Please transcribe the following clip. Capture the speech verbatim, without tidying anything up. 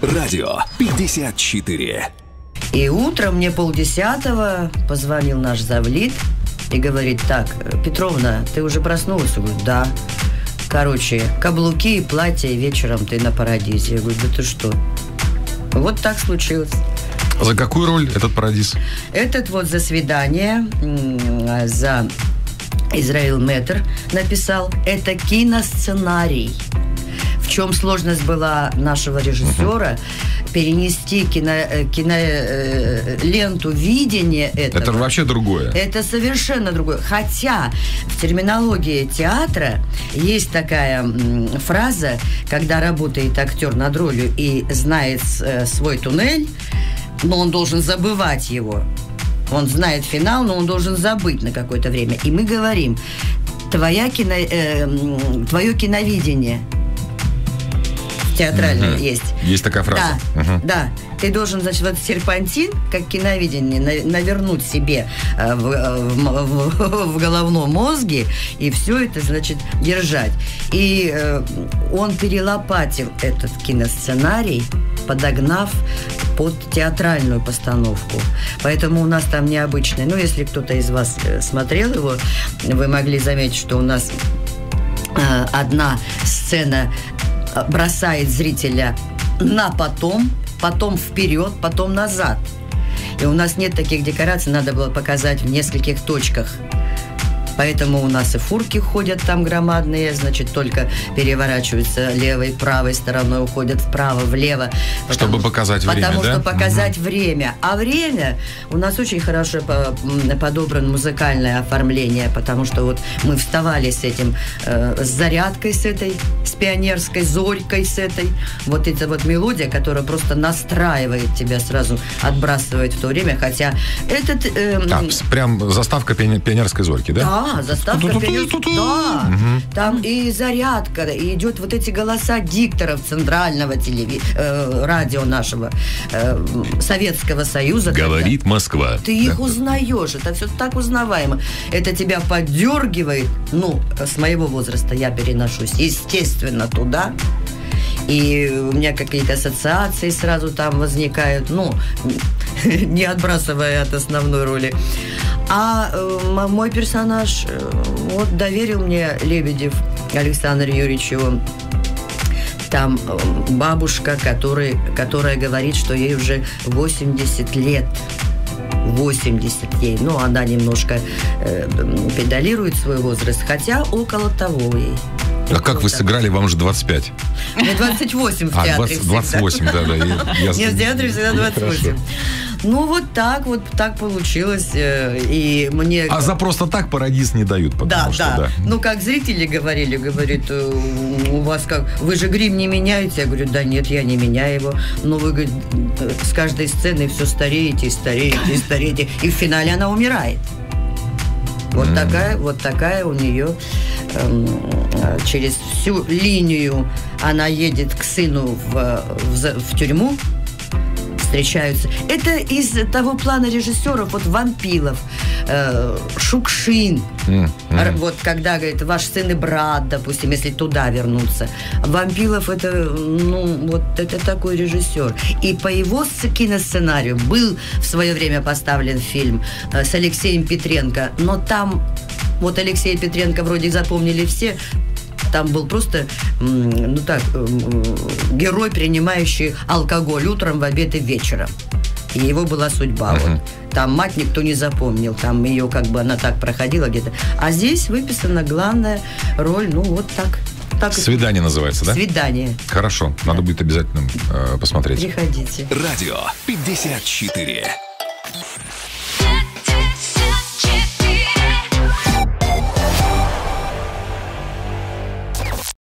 Радио пятьдесят четыре. И утром мне полдесятого позвонил наш завлит и говорит: так, Петровна, ты уже проснулась? Я говорю: да. Короче, каблуки и платье вечером ты на Парадизе. Я говорю: да ты что? Вот так случилось. За какую роль этот Парадиз? Этот вот за свидание, за Израиль Метр написал. Это киносценарий. В чем сложность была нашего режиссера перенести кино, кино, э, ленту видения этого. Это вообще другое. Это совершенно другое. Хотя в терминологии театра есть такая м, фраза, когда работает актер над ролью и знает э, свой туннель, но он должен забывать его. Он знает финал, но он должен забыть на какое-то время. И мы говорим: твоя кино, э, твое киновидение театральное uh-huh. есть. Есть такая фраза. Да, uh-huh. да. Ты должен, значит, вот серпантин, как киновидение, на, навернуть себе э, в, в, в, в головном мозге и все это, значит, держать. И э, он перелопатил этот киносценарий, подогнав под театральную постановку. Поэтому у нас там необычный. Ну, если кто-то из вас смотрел его, вы могли заметить, что у нас э, одна сцена бросает зрителя на потом, потом вперед, потом назад. И у нас нет таких декораций, надо было показать в нескольких точках. Поэтому у нас и фурки ходят там громадные, значит, только переворачиваются левой, правой стороной, уходят вправо, влево. Чтобы потому, показать время, Потому да? что показать угу. время. А время у нас очень хорошо подобрано музыкальное оформление, потому что вот мы вставали с этим, э, с зарядкой с этой, с пионерской, зорькой с этой. Вот эта вот мелодия, которая просто настраивает тебя сразу, отбрасывает в то время, хотя этот... Э, а, прям заставка пионерской зорьки, да? Да. Да, заставка пионерской. Да. Угу. Там и зарядка, и идет вот эти голоса дикторов центрального телеви... э, радио нашего э, Советского Союза. Говорит когда... Москва. Ты их да. узнаешь, это все так узнаваемо. Это тебя поддергивает. Ну, с моего возраста я переношусь, естественно, туда. И у меня какие-то ассоциации сразу там возникают, ну, не отбрасывая от основной роли. А э, мой персонаж э, вот доверил мне Лебедев Александр Юрьевич. Там э, бабушка, который, которая говорит, что ей уже восемьдесят лет. восемьдесят ей. Ну, она немножко э, педалирует свой возраст, хотя около того ей. А как вы сыграли? Вам же двадцать пять. Мне двадцать восемь в театре. А, двадцать, двадцать восемь, да, да. Нет, в театре всегда двадцать восемь. Ну, вот так, вот так получилось. И мне... А за просто так Парадиз не дают, потому да, что, да. да. Ну, как зрители говорили, говорит, у вас как, вы же грим не меняете? Я говорю: да нет, я не меняю его. Но вы, говорит, с каждой сценой все стареете, и стареете, и стареете. И в финале она умирает. Вот mm. такая, вот такая у нее эм, через всю линию она едет к сыну в, в, в тюрьму, встречаются. Это из того плана режиссеров, вот Вампилов, э, Шукшин. Mm, mm. Вот когда, говорит, ваш сын и брат, допустим, если туда вернуться. Вампилов это, ну, вот это такой режиссер. И по его киносценарию был в свое время поставлен фильм э, с Алексеем Петренко, но там вот Алексея Петренко вроде запомнили все. Там был просто, ну так, герой, принимающий алкоголь утром, в обед и вечером. И его была судьба. Uh-huh. Вот. Там мать никто не запомнил. Там ее как бы она так проходила где-то. А здесь выписана главная роль, ну вот так. так «Свидание» называется, да? «Свидание». Хорошо. Надо будет обязательно э, посмотреть. Приходите. Радио пятьдесят четыре.